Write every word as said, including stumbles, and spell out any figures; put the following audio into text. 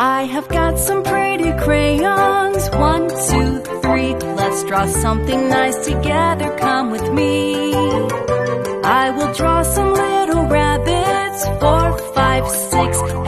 I have got some pretty crayons. One, two, three. Let's draw something nice together. Come with me. I will draw some little rabbits. Four, five, six.